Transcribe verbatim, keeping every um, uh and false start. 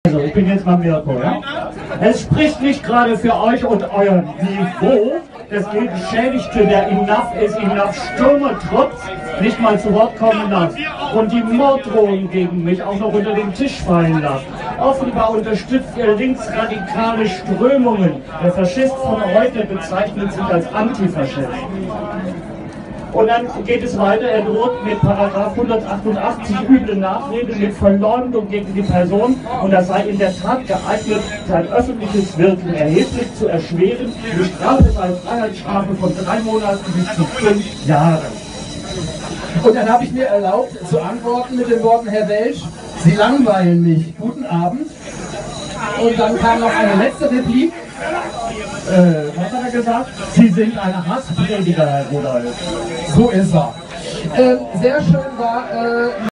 Also, ich bin jetzt mal Mirko, ja? Es spricht nicht gerade für euch und euer Niveau. Deswegen schädigte der Enough is Enough Stürmer Trotz nicht mal zu Wort kommen lassen und die Morddrohungen gegen mich auch noch unter den Tisch fallen lassen. Offenbar unterstützt ihr linksradikale Strömungen. Der Faschist von heute bezeichnet sich als Antifaschist. Und dann geht es weiter, er droht mit Paragraph hundertachtundachtzig üble Nachrede mit Verleumdung gegen die Person und das sei in der Tat geeignet, sein öffentliches Wirken erheblich zu erschweren. Die Strafe sei Freiheitsstrafe von drei Monaten bis zu fünf Jahren. Und dann habe ich mir erlaubt zu antworten mit den Worten: Herr Welsch, Sie langweilen mich. Guten Abend. Und dann kam noch eine letzte Replik. Äh, was hat er gesagt? Sie sind ein Hassprediger, Herr Rudolph. So ist er. Äh, sehr schön war... Äh